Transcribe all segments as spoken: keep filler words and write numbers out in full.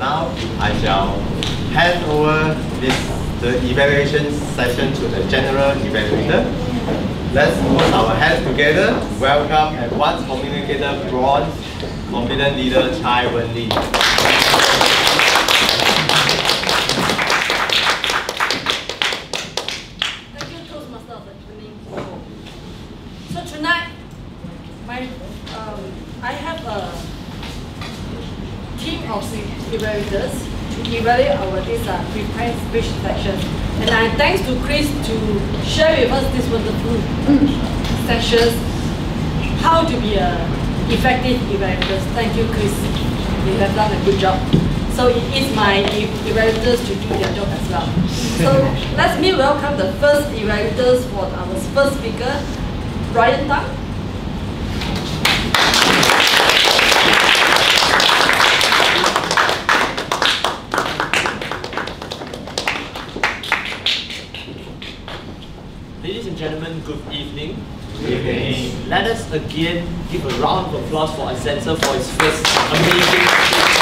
Now I shall hand over this the evaluation session to the general evaluator. Let's put our hands together. Welcome Advanced Communicator Bronze Confident Leader Chai Wen Lee. Thank you, Toastmaster, for tuning. So tonight, my um, I have a team of evaluators to evaluate our this uh, prepared speech section, and I thanks to Chris to share with us this wonderful sessions, how to be a effective evaluators. Thank you, Chris. You have done a good job. So it is my evaluators to do their job as well. So let me welcome the first evaluators for our first speaker, Brian Tang. Ladies and gentlemen, good evening. Good evening. Let us again give a round of applause for Asensa for his first amazing speech.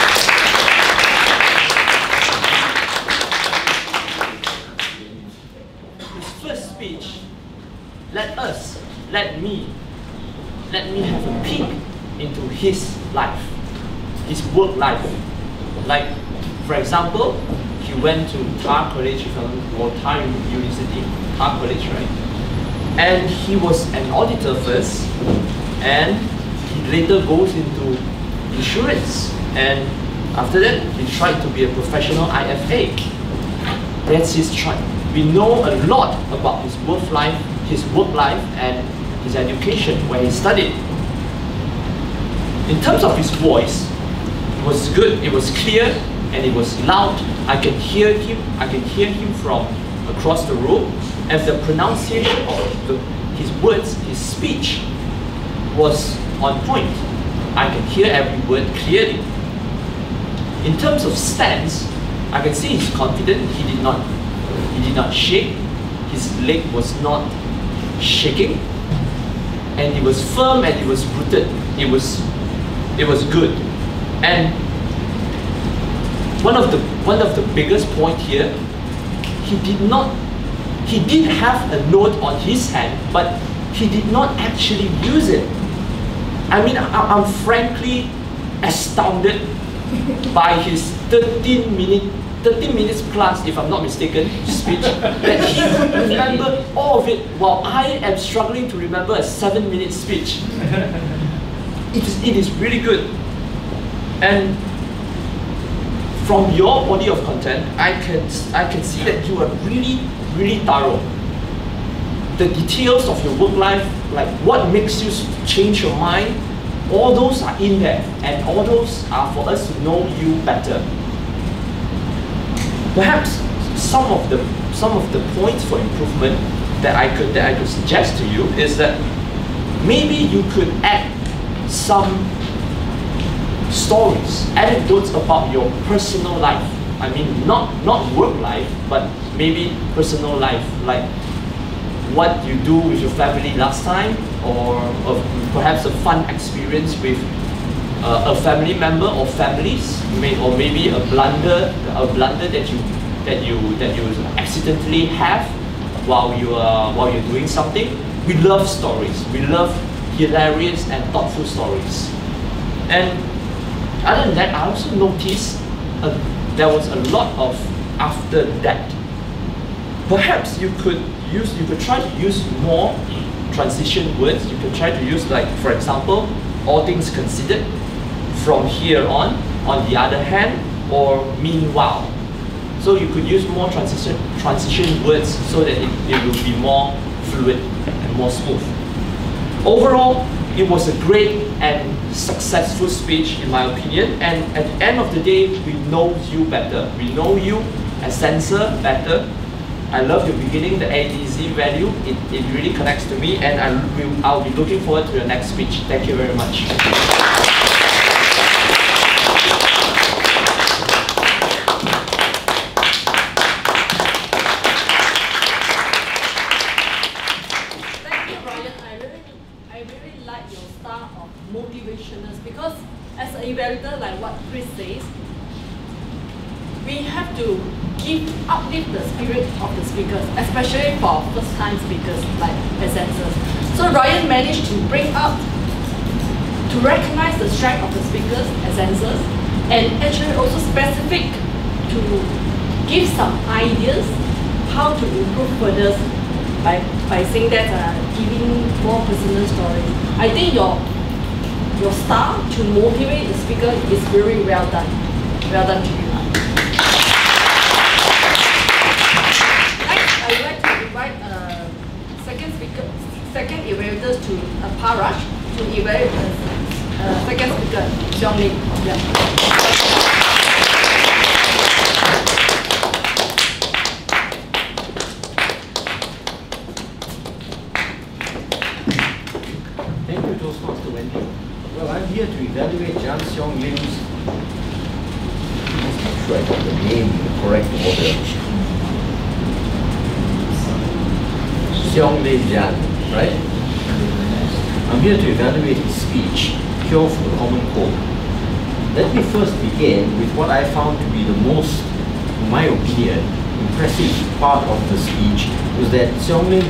His first speech, let us, let me, let me have a peek into his life, his work life. Like, for example, he went to Tar College, or Tar University, Tar College, right? And he was an auditor first, and he later goes into insurance. And after that, he tried to be a professional I F A. That's his try. We know a lot about his work life, his work life, and his education, where he studied. In terms of his voice, it was good, it was clear, and it was loud. I can hear him, I can hear him from across the room, and the pronunciation of the, his words, his speech was on point. I can hear every word clearly. In terms of stance, I can see he's confident. He did not, he did not shake. His leg was not shaking, and it was firm and it was rooted. It was, it was good. And one of the one of the biggest point here, he did not. He did have a note on his hand, but he did not actually use it. I mean, I, I'm frankly astounded by his thirteen minute, thirteen minutes plus, if I'm not mistaken, speech, that he could remember all of it, while I am struggling to remember a seven minute speech. It is, it is really good. And from your body of content, I can, I can see that you are really, really thorough. The details of your work life, like what makes you change your mind, all those are in there, and all those are for us to know you better. Perhaps some of the some of the points for improvement that I could that I could suggest to you is that maybe you could add some stories, anecdotes about your personal life. I mean, not not work life, but maybe personal life, like what you do with your family last time, or, or perhaps a fun experience with uh, a family member or families, may, or maybe a blunder, a blunder that you that you that you accidentally have while you are while you're doing something. We love stories. We love hilarious and thoughtful stories. And other than that, I also noticed uh, there was a lot of after that. Perhaps you could use, you could try to use more transition words. You could try to use, like, for example, all things considered, from here on, on the other hand, or meanwhile. So you could use more transition transition words so that it, it will be more fluid and more smooth. Overall, it was a great and successful speech, in my opinion, and at the end of the day, we know you better. We know you as Asensa better. I love your beginning, the A D Z value. It, it really connects to me, and I will, I'll be looking forward to your next speech. Thank you very much. Motivational, because as an evaluator, like what Chris says, we have to give uplift the spirit of the speakers, especially for first-time speakers like presenters. So Ryan managed to bring up, to recognize the strength of the speakers as answers, and actually also specific to give some ideas how to improve further by, by saying that uh, giving more personal stories. I think your your style to motivate the speaker is very well done. Well done to you. Next, I would like to invite uh, second speaker, second evaluators to uh, Parash to evaluate the uh, second speaker, Xiong Lim. Yeah. Thank you, Toastmaster Wendy. Well, I'm here to evaluate Jan Xiong Lim's, let's make sure I got the name in the correct order. Xiong Lim Jan, right? I'm here to evaluate his speech, Cure for the Common Cold. Let me first begin with what I found to be the most, in my opinion, impressive part of the speech was that Xiong Lim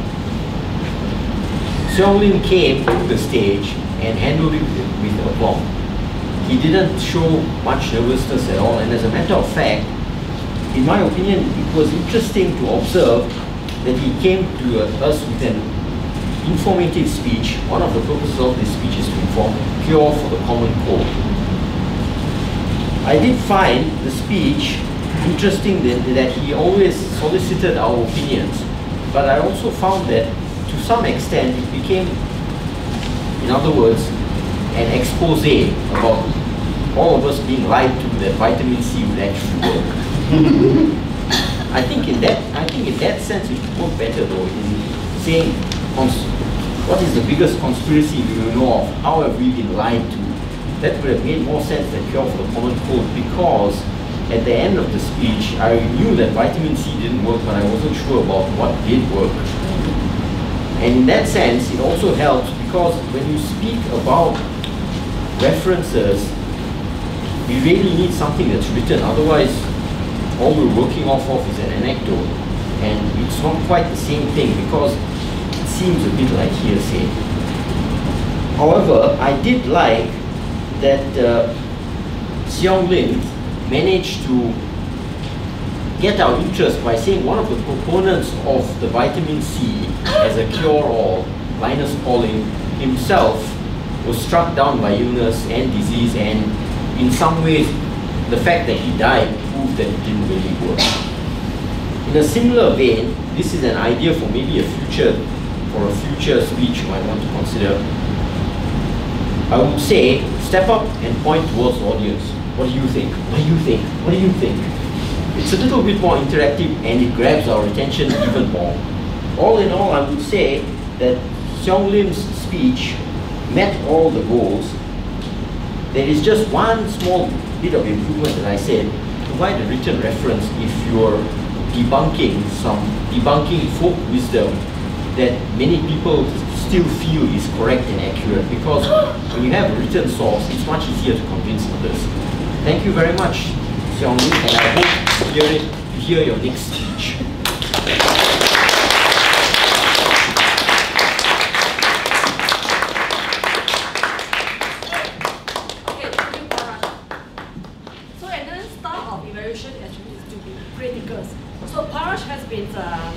Xiong Lim came to the stage and handled it with aplomb. He didn't show much nervousness at all, and as a matter of fact, in my opinion, it was interesting to observe that he came to uh, us with an informative speech. One of the purposes of this speech is to inform, cure for the common cold. I did find the speech interesting that, that he always solicited our opinions, but I also found that to some extent it became, in other words, an expose about all of us being lied to that vitamin C would actually work. I think in that I think in that sense it would work better though in saying what is the biggest conspiracy we know of, how have we been lied to. That would have made more sense than cure for the common cold, because at the end of the speech I knew that vitamin C didn't work, but I wasn't sure about what did work. And in that sense, it also helps because when you speak about references, we really need something that's written. Otherwise, all we're working off of is an anecdote. And it's not quite the same thing because it seems a bit like hearsay. However, I did like that uh, Xiong Lim managed to get our interest by saying one of the proponents of the vitamin C as a cure-all, Linus Pauling, himself was struck down by illness and disease, and in some ways the fact that he died proved that it didn't really work. In a similar vein, this is an idea for maybe a future, for a future speech you might want to consider. I would say, step up and point towards the audience. What do you think? What do you think? What do you think? It's a little bit more interactive and it grabs our attention even more. All in all, I would say that Xiong Lim's speech met all the goals. There is just one small bit of improvement that I said: provide a written reference if you're debunking some debunking folk wisdom that many people still feel is correct and accurate, because when you have a written source, it's much easier to convince others. Thank you very much, Xiong Lim, and I hope to hear, it, to hear your next speech. Okay, thank you, Parash. So another style of evaluation actually is to be critical. So Parash has been um,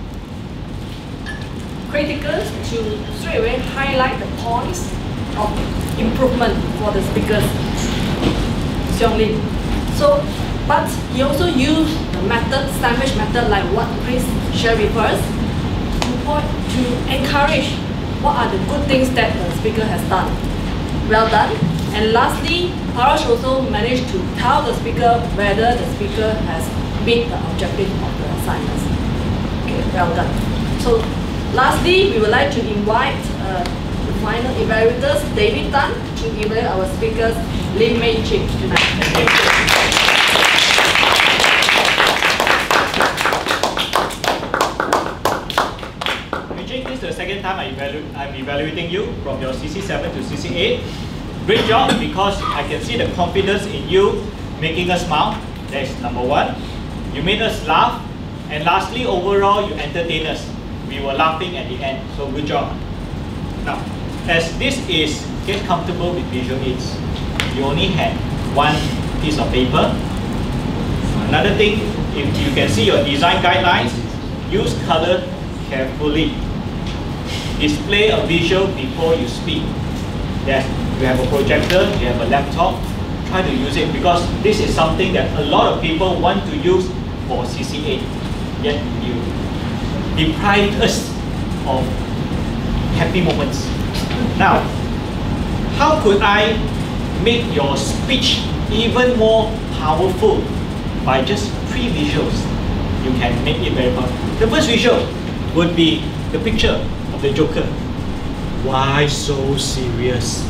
critical to straight away highlight the points of improvement for the speakers, Xiong Lim. So, but he also used the method, sandwich method, like what Chris shared with us, to, point, to encourage what are the good things that the speaker has done. Well done. And lastly, Parash also managed to tell the speaker whether the speaker has met the objective of the assignments. Okay, well done. So, lastly, we would like to invite uh, the final evaluators, David Tan, to evaluate our speakers, Lim Mei Ching, tonight. Thank you. This is the second time I evalu I'm evaluating you from your C C seven to C C eight. Great job, because I can see the confidence in you making us smile. That's number one. You made us laugh. And lastly, overall, you entertain us. We were laughing at the end, so good job. Now, as this is get comfortable with visual aids, you only had one piece of paper. Another thing, if you can see your design guidelines, use color carefully. Display a visual before you speak. That you have a projector, you have a laptop, try to use it because this is something that a lot of people want to use for C C A. Yet you deprive us of happy moments. Now, how could I make your speech even more powerful by just three visuals? You can make it very powerful. The first visual would be the picture of the Joker. Why so serious?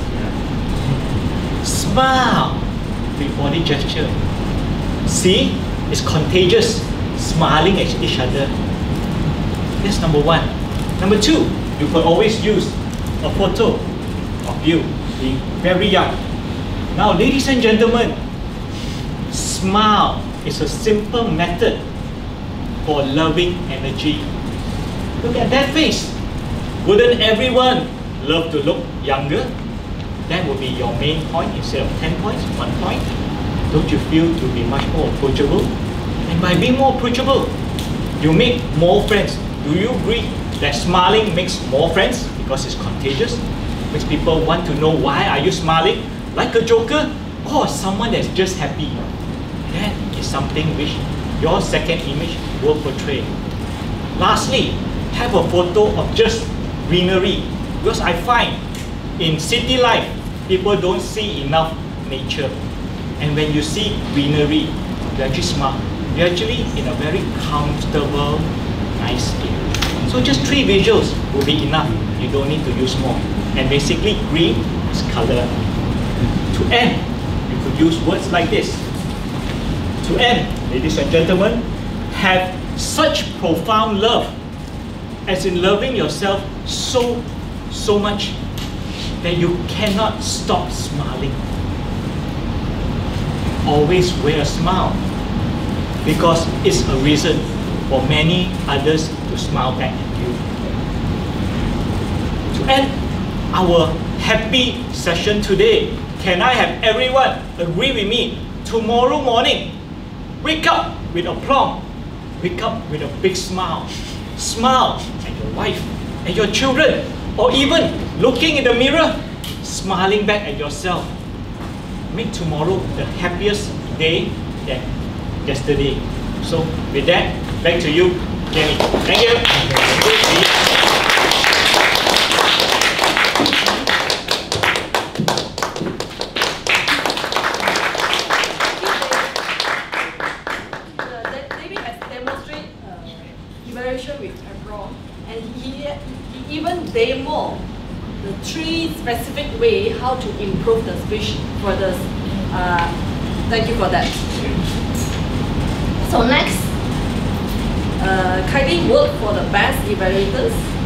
Smile with body gesture. See, it's contagious. Smiling at each other. That's number one. Number two, you could always use a photo of you being very young. Now, ladies and gentlemen, smile is a simple method for loving energy. Look at that face. Wouldn't everyone love to look younger? That would be your main point instead of ten points, one point. Don't you feel to be much more approachable? And by being more approachable, you make more friends. Do you agree that smiling makes more friends because it's contagious? Makes people want to know why are you smiling? Like a joker or someone that's just happy. That is something which your second image will portray. Lastly, have a photo of just greenery. Because I find in city life, people don't see enough nature. And when you see greenery, you actually smile. You're actually in a very comfortable, nice area. So just three visuals will be enough. You don't need to use more. And basically, green is color. To end, you could use words like this. To end, ladies and gentlemen, have such profound love, as in loving yourself so, so much that you cannot stop smiling. Always wear a smile, because it's a reason for many others to smile back at you. To end our happy session today, can I have everyone agree with me? Tomorrow morning, wake up with aplomb. Wake up with a big smile. Smile at your wife, at your children, or even looking in the mirror, smiling back at yourself. Make tomorrow the happiest day than yesterday. So with that, back to you, Jenny. Thank you. David has demonstrated uh, evaluation with Ebron, and he, he even demoed the three specific ways how to improve the speech for this. Uh, thank you for that. So next, uh, kindly vote for the best evaluators.